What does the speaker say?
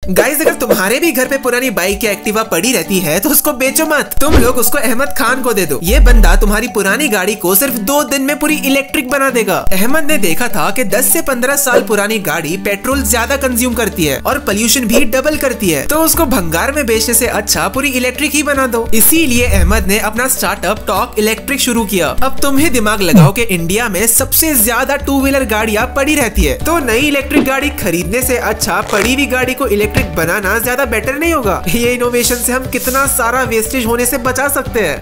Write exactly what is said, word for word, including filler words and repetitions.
Guys अगर तुम्हारे भी घर पे पुरानी बाइक या एक्टिवा पड़ी रहती है तो उसको बेचो मत, तुम लोग उसको अहमद खान को दे दो। ये बंदा तुम्हारी पुरानी गाड़ी को सिर्फ दो दिन में पूरी इलेक्ट्रिक बना देगा। अहमद ने देखा था कि दस से पंद्रह साल पुरानी गाड़ी पेट्रोल ज्यादा कंज्यूम करती है और पोल्यूशन भी डबल करती है, तो उसको भंगार में बेचने से अच्छा पूरी इलेक्ट्रिक ही बना दो। इसीलिए अहमद ने अपना स्टार्टअप टॉक इलेक्ट्रिक शुरू किया। अब तुम ही दिमाग लगाओ कि इंडिया में सबसे ज्यादा टू व्हीलर गाड़ियां पड़ी रहती है, तो नई इलेक्ट्रिक गाड़ी खरीदने से अच्छा पड़ी हुई गाड़ी को इलेक्ट्रिक बनाना ज्यादा बेटर नहीं होगा? ये इनोवेशन से हम कितना सारा वेस्टेज होने से बचा सकते हैं।